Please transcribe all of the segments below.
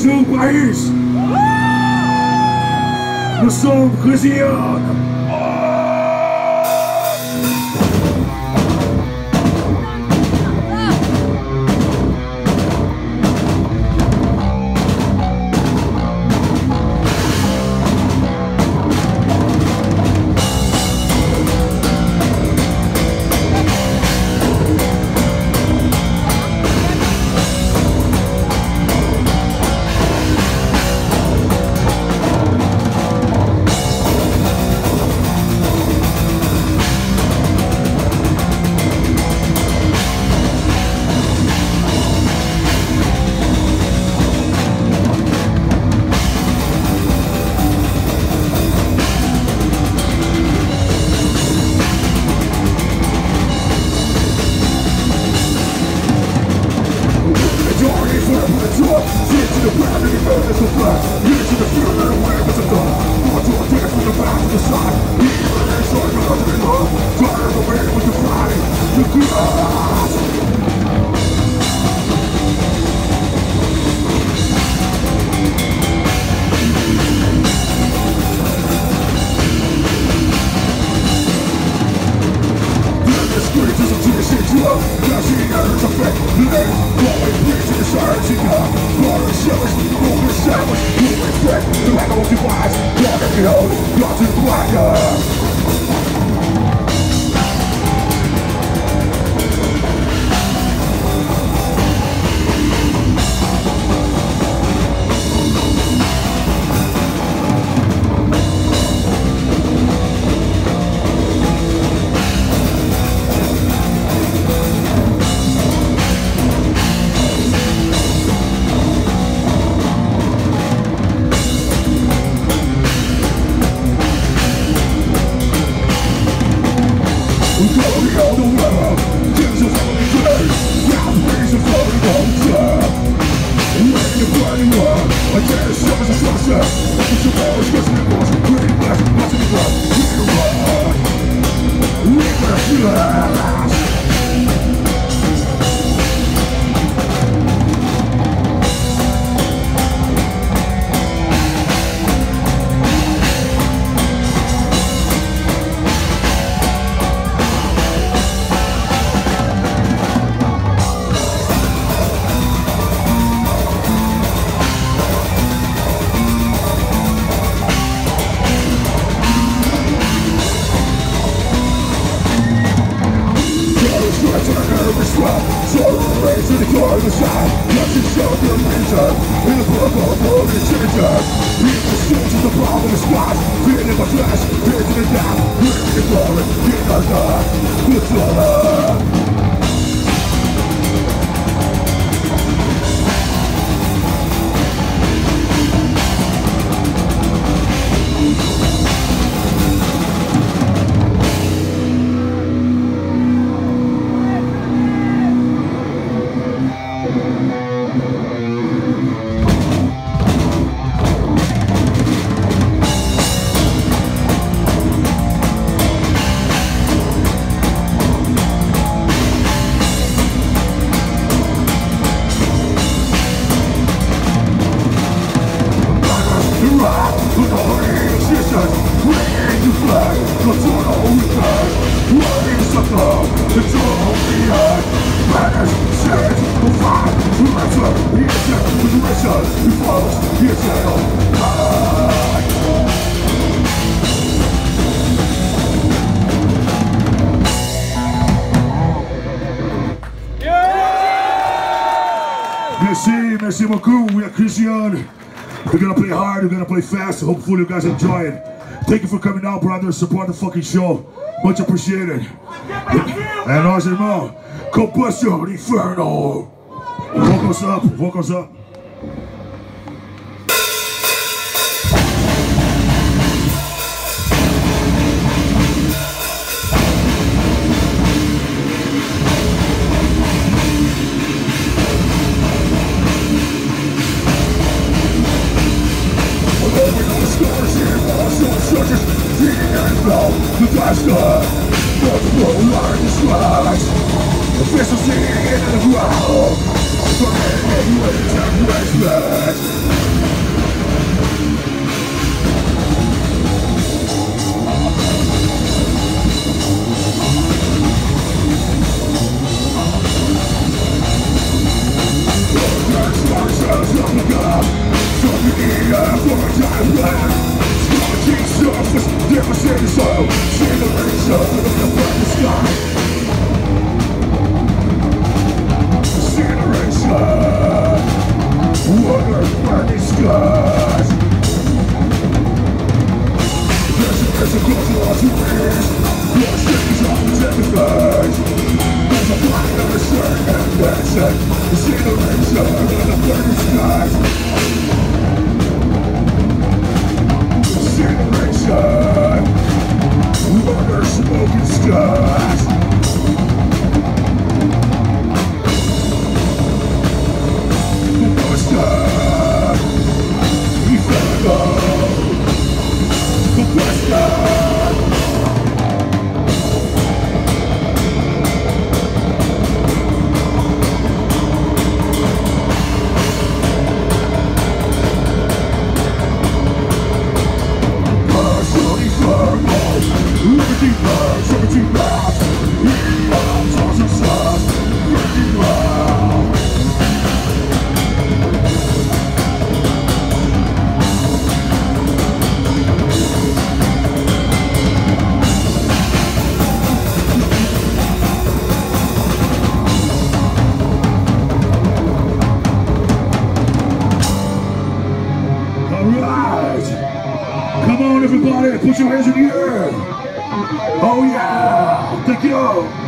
seu país. Nós somos Resiana. Merci beaucoup, we are Christian. We're gonna play hard, we're gonna play fast. Hopefully you guys enjoy it. Thank you for coming out, brothers. Support the fucking show. Much appreciated. And nós, irmão, Combustion Inferno. Vocals up, vocals up. The disaster, multiple light strikes. Official in the ground. Burning with and respect. Devastating soil, generation of the burning sky. Generation, water burning skies. There's a culture of trees, your cities on the face. There's a fire shirt and dancing. Generation of the burning skies. Generation, water smoking skies. Bastard, the bastard. Liberty burns, liberty laughs. Eons of success, breaking ground. Alright! Come on everybody, put your hands in the air! Oh yeah! Thank you!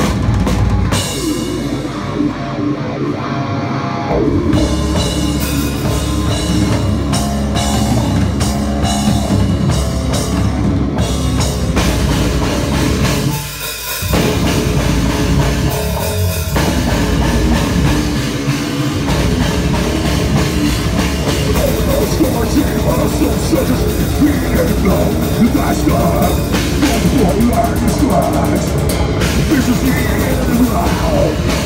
This is the end of the round.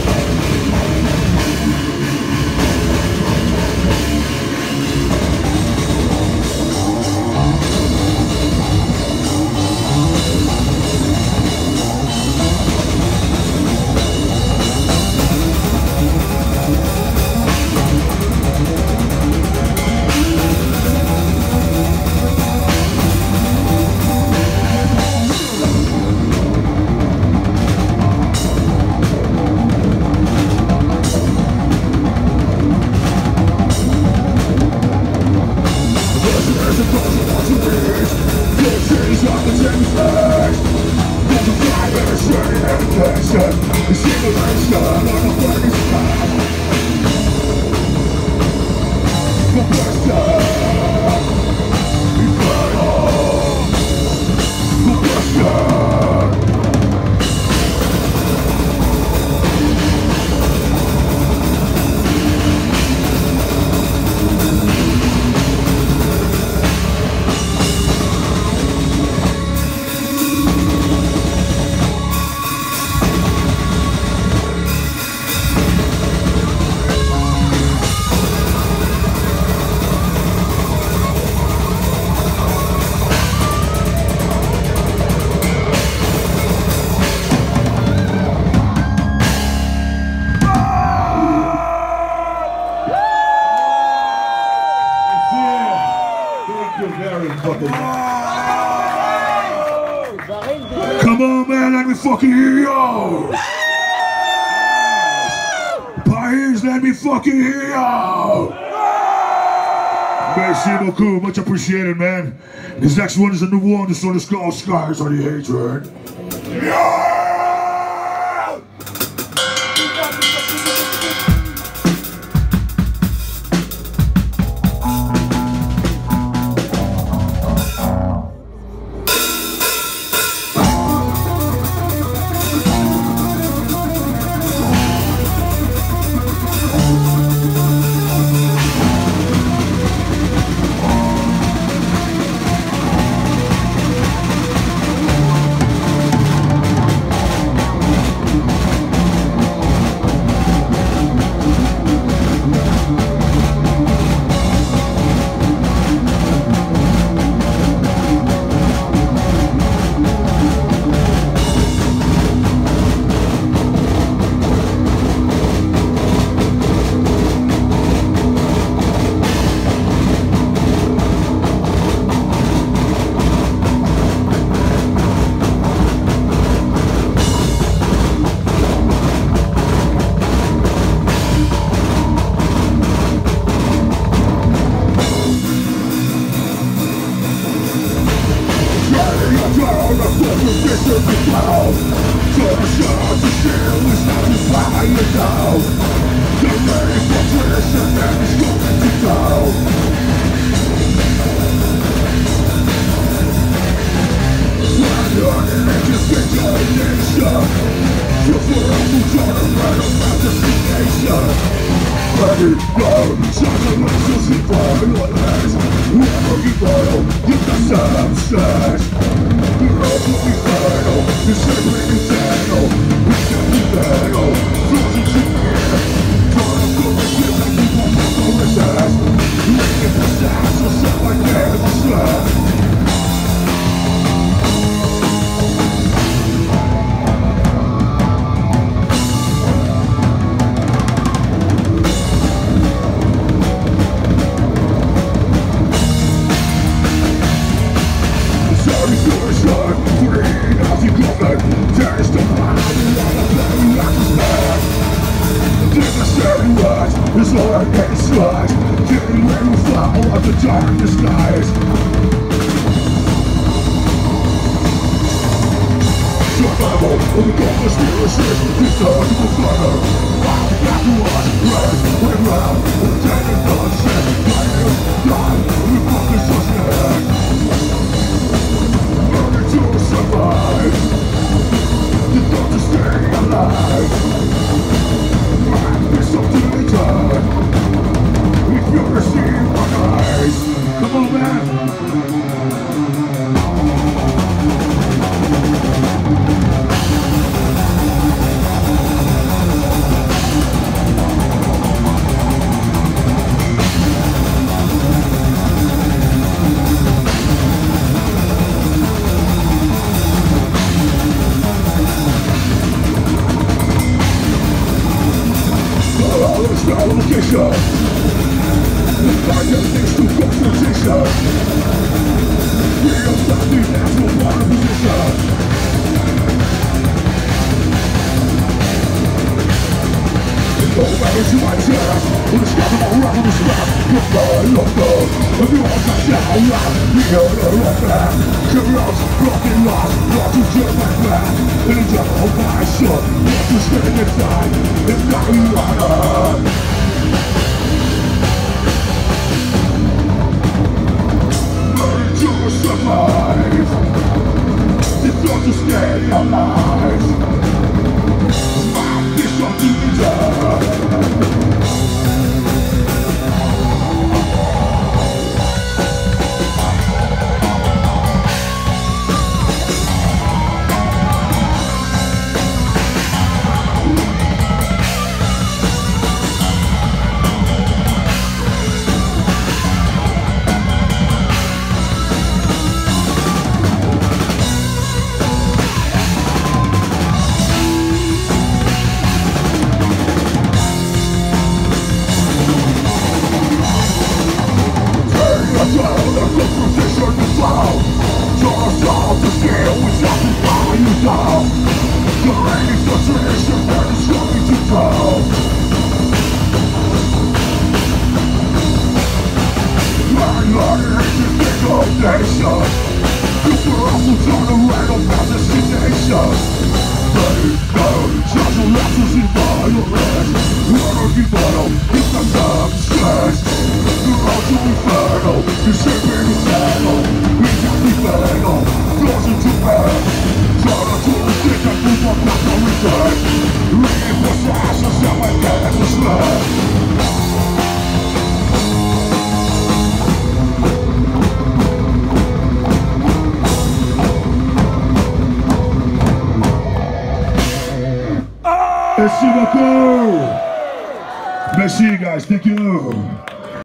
Come on, man, let me fucking hear you! Paris, let me fucking hear you! Merci beaucoup, much appreciated, man. This next one is a new one, this one is called Scars on the Hatred. Yeah! Merci beaucoup. Merci, guys. Thank you.